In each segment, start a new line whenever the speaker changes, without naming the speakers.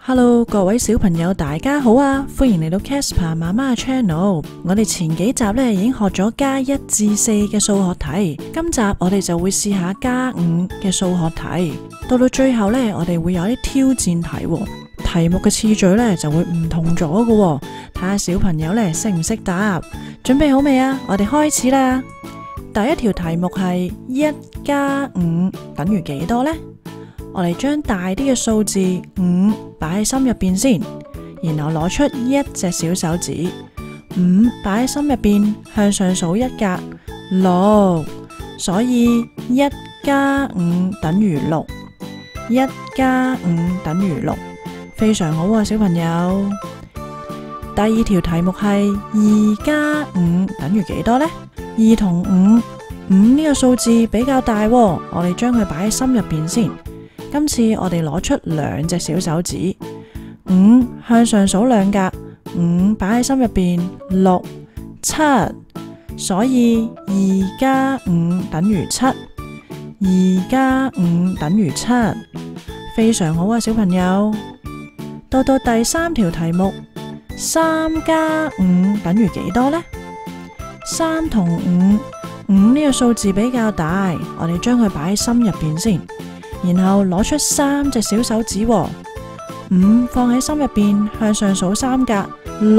Hello， 各位小朋友，大家好啊！歡迎嚟到 Casper 媽媽嘅 channel。我哋前幾集呢已經學咗加1至4嘅數學題，今集我哋就會試下加5嘅數學題。到最後呢，我哋會有啲挑戰題喎，題目嘅次序呢就會唔同咗嘅喎，睇下小朋友呢識唔識答。準備好未啊？我哋開始啦！第一條題目係1加5等於幾多呢？我哋將大啲嘅數字5擺喺心入邊先，然後攞出1隻小手指，5擺喺心入邊，向上數一格，6，所以1加5等於6，1加5等於6，非常好啊，小朋友。第二條題目係2加5等於幾多呢？2同5呢個數字比較大喎，我哋將佢擺喺心入邊先。今次我哋攞出2隻小手指，5向上數2格，5擺喺心入邊，6、7，所以2加5等於7，2加5等於7，非常好啊，小朋友。到第三條題目，3加5等於幾多呢？3同5呢個數字比較大，我哋將佢擺喺心入邊先。然後攞出3隻小手指，5放喺心入邊，向上數3格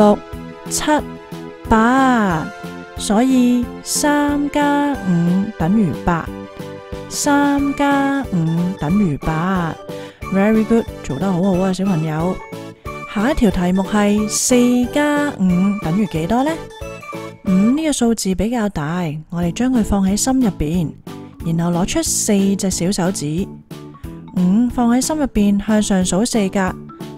，6、7、8，所以3加5等於8，3加5等於8。Very good， 做得好好啊，小朋友。下一條題目係4加5等於幾多呢？5呢個數字比較大，我哋將佢放喺心入邊，然後攞出4隻小手指，5放喺心入邊，向上數4格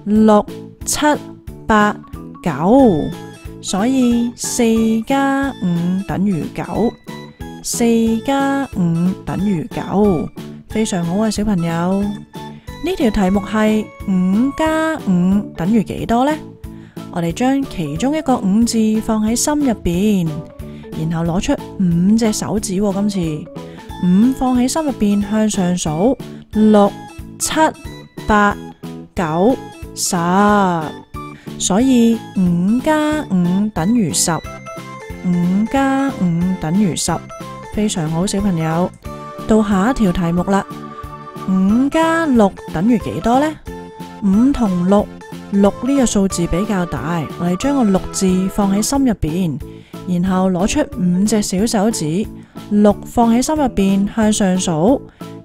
，6、7、8、9，所以4加5等於9，4加5等於9，非常好啊，小朋友。呢條題目係5加5等於幾多呢？我哋將其中一個5字放喺心入邊，然後攞出5隻手指，今次5放喺心入邊，向上數6、7、8、9、10，所以5加5等於10，5加5等於10，非常好，小朋友。到下一條題目啦，5加6等於幾多呢？5同6呢個數字比較大，我哋將個6字放喺心入邊，然後攞出5隻小手指，6放喺心入邊，向上數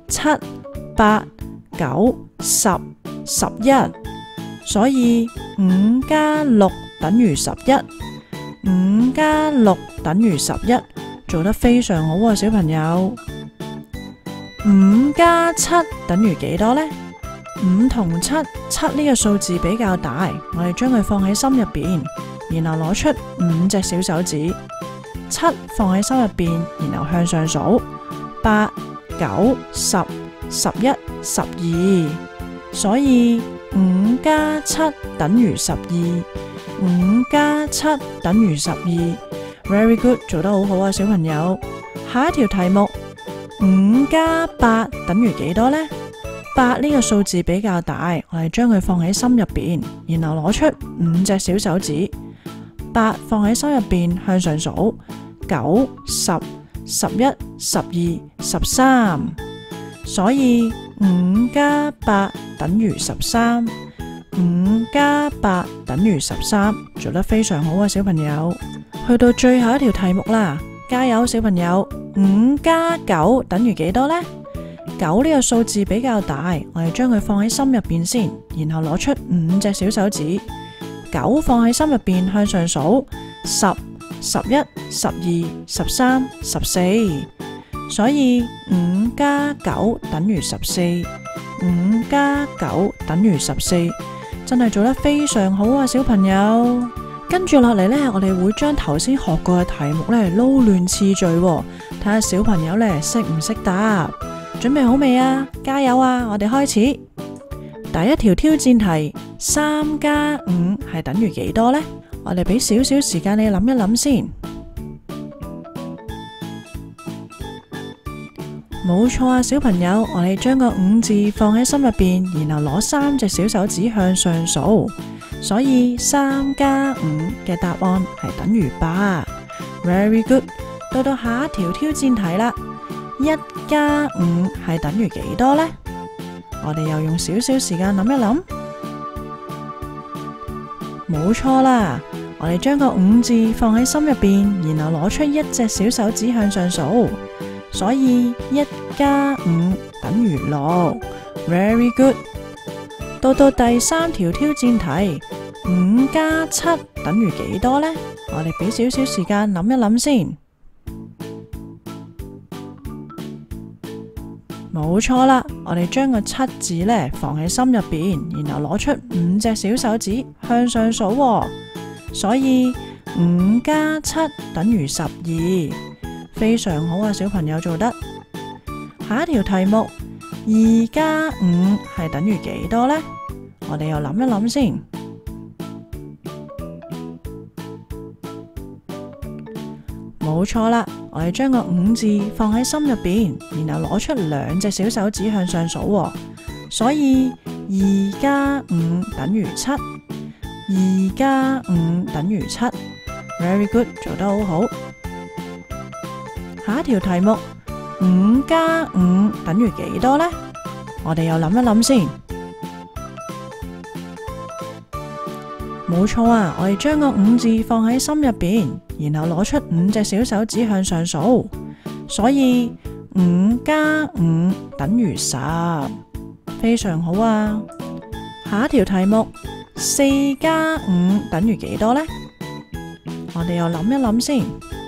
7、8、9、10、11，所以5加6等於11，5加6等於11，做得非常好啊，小朋友。5加7等於幾多呢？5同7呢個數字比較大，我哋將佢放喺心入邊，然後攞出5隻小手指，7放喺心入邊，然後向上數8、9、10、11、12，所以5加7等於12，5加7等於12。Very good， 做得好好啊，小朋友。下一條題目，5加8等於幾多呢？8呢個數字比較大，我哋將佢放喺心入邊，然後攞出5隻小手指，8放喺心入邊，向上數9、10、11、12、13，所以5加8等於13，5加8等於13，做得非常好啊，小朋友。去到最後一條題目啦，加油，小朋友。5加9等於幾多呢？9呢個數字比較大，我哋將佢放喺心入邊先，然後攞出5隻小手指，9放喺心入邊，向上數10、11、12、13、14，所以5加9等於14，5加9等於14，真係做得非常好啊，小朋友。跟住落嚟呢，我哋會將頭先學過嘅題目呢撈亂次序，睇下小朋友呢識唔識答。準備好未啊？加油啊！我哋開始第一條挑戰題，3加5係等於幾多呢？我哋俾少少時間你諗一諗先。 冇錯啊，小朋友，我哋將個5字放喺心入邊，然後攞3隻小手指向上數，所以3加5嘅答案係等於8。Very good。到下一條挑戰題啦，1加5係等於幾多呢？我哋又用少少時間諗一諗。冇錯啦，我哋將個5字放喺心入邊，然後攞出1隻小手指向上數，所以1加5等於6。Very good。到第3條挑戰題，5加7等於幾多呢？我哋俾少少時間諗一諗先。冇錯啦，我哋將個7字呢放喺心入邊，然後攞出5隻小手指向上數，所以5加7等於12。非常好啊，小朋友做得。下一條題目，2加5係等於幾多呢？我哋又諗一諗先。冇錯啦，我哋將個5字放喺心入邊，然後攞出2隻小手指向上數，所以2加5等於7。2加5等於7。Very good， 做得好好。下一條題目，5加5等於幾多呢？我哋又諗一諗先。冇錯啊，我哋將個5字放喺心入邊，然後攞出5隻小手指向上數，所以5加5等於10。非常好啊。下一條題目，4加5等於幾多呢？我哋又諗一諗先。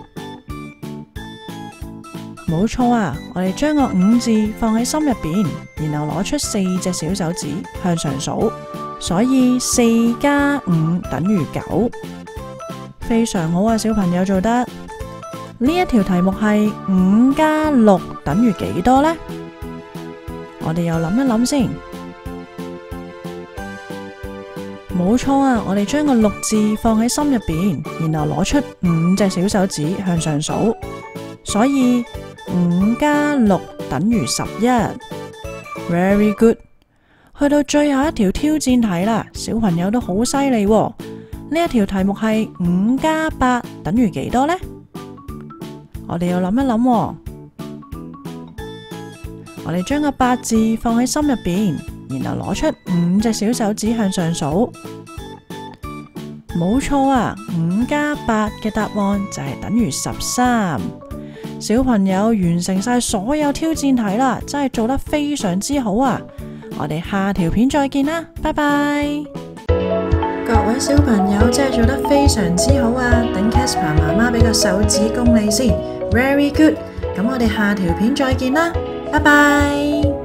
冇錯啊，我哋將個5字放喺心入邊，然後攞出4隻小手指向上數，所以4加5等於9。非常好啊，小朋友做得。呢一條題目係5加6等於幾多呢？我哋又諗一諗先。冇錯啊，我哋將個6字放喺心入邊，然後攞出5隻小手指向上數，所以5加6等於11。Very good。去到最後一條挑戰題啦，小朋友都好犀利喎。呢一條題目係5加8等於幾多呢？我哋又諗一諗喎。我哋將個8字放喺心入邊，然後攞出5隻小手指向上數。冇錯啊，5加8嘅答案就係等於13。小朋友完成晒所有挑戰題啦，真係做得非常之好啊！我哋下條片再見啦，拜拜！各位小朋友真係做得非常之好啊！等 Casper 媽媽俾個手指公你先 ，Very good！咁我哋下條片再見啦，拜拜！